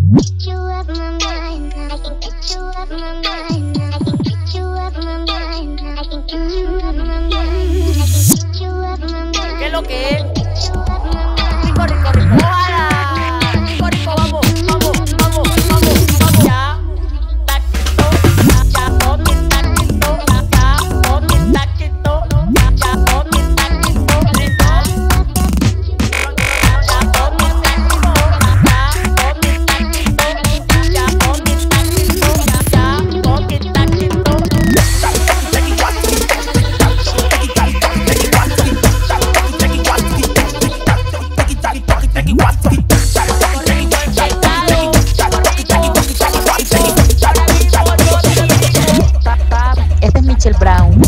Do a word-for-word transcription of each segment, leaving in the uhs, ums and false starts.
¿Qué es lo que es? Rico, rico, rico. ¡Ojalá! Rico, rico, vamos, vamos, vamos, vamos, vamos. Ya, taquito, ya, ote, taquito, ya, ote, taquito, ya, ya, ote, taquito, rico. Ya, ote, taquito, ya, ote, taquito, ya, ote, taquito, ya, ote, taquito. Este es Michelle Brown.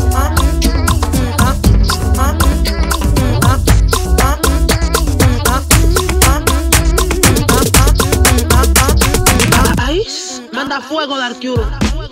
Manda fuego de Arcuro.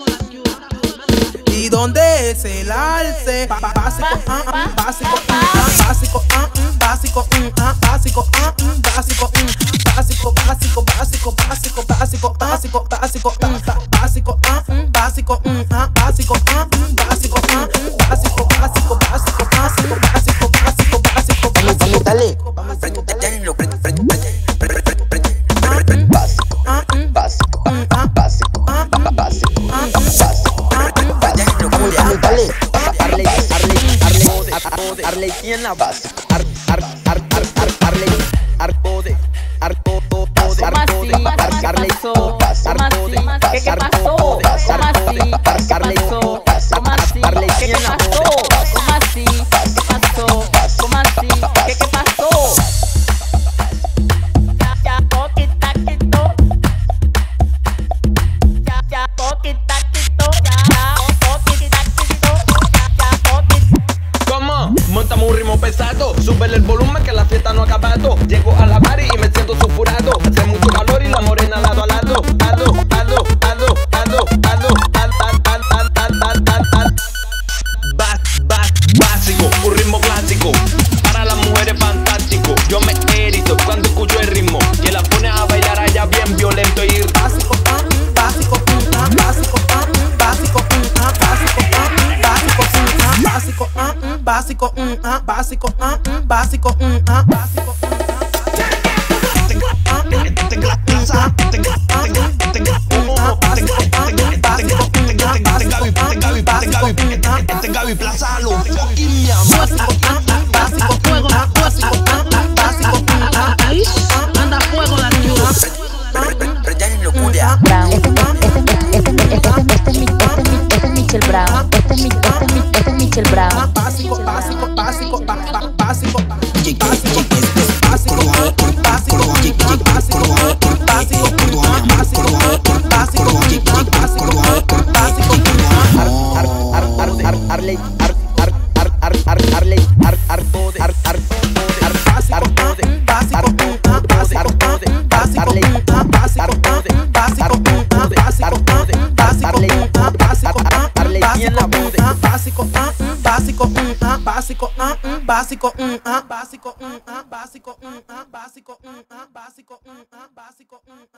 ¿Y dónde es el alce? Ba- ba- Básico, ah, ah, básico, ah, ah, básico, ah, mm, básico, mm, ah, básico, ah, mm, básico, mm, básico, básico, básico, básico, básico, básico, básico, mm, ba- básico, ah, mm, básico, mm, ah, básico, ah, mm, básico, ah, mm, básico, básico, básico, básico, básico, básico, básico, básico, Dale, básico, préndelo, prende, prende, prende, prende, prende, prende, prende, básico, ah, mm, básico, ah, básico, ah, básico, básico, ah, básico. ah, mm, Dale, dale, Arley, Arley, Arley, Arley tiene básico, Ar, Ar, Ar, Ar, Ar, Arley, Arcode, Arcode, Arcode, Arley, ¿Cómo así? ¿Qué qué pasó? ¿Cómo así? ¿Qué pasó? ¿Cómo así? Arley ¿Qué tiene pasó? ¿Cómo así? ¿Qué pasó? ¿Cómo así? ¿Qué qué pasó? Ya, ya, ote, taquito. Ya, ya, ote, taquito. Ya, ya, ote, taquito. Ya, ya, ote. ¿Cómo? Montamos un ritmo pesado, súbele el volumen que la fiesta no ha acabado. Llego a la party y me siento sulfurado. Hace mucho calor y la morena lado a lado. Ado, ado, ado, ado, ado, al, al, al, al, al, al, al, al. Bas, bas, básico, un ritmo clásico. Para las mujeres fantástico. Yo me erito cuando escucho el ritmo que la pone a bailar allá bien violento y básico, ah, mm, básico, mm, ah, básico, ah, mm, básico, mm, ah, básico, ah, mm, básico, mm, ah, básico, ah, mm, básico, mm, ah, básico, ah, mm, básico, mm, ah, básico, mm, ah, Gaby Plaza, lo fucking mi amor. básico, fuego, básico, básico, Manda fuego de Arcuro. Préndelo, culia. Brown. Este, este, este, este, este, este, es mi- este es mi- este es Michelle Brown. Este es mi- este es mi- este es Michelle Brown. básico, básico, básico, ba- ba- básico, Oye, que, básico, oye, que es, es, básico, Córdoba, Córdoba, básico, Córdoba, oye, que, oye, básico, Córdoba, Córdoba, básico, eh, Córdoba, mi amor, básico, Córdoba, Córdoba, básico, Córdoba, oye, que, oye, básico, Córdoba, Córdoba, básico, eh, básico, Córdoba, Ar, ar, ar, ar, Arley, ar, ar, ar, ar, ar, Arley, ar, ar, code, ar, ar, code, ar, básico, ar, code, básico, ar, code, ah, básico, ar, code, ah, básico, Arley, ah, básico, ar, code, ah, básico, ar, ah, code, básico, ar, ah, code, básico, Arley, ah, básico, ar, ah, Arley tiene la básico, bode. ah, básico, ah, mm, básico, mm, ah, básico, ah, mm, básico, mm, ah, básico, mm, ah, básico, mm, ah, básico, mm, ah, básico, mm, ah, básico, mm,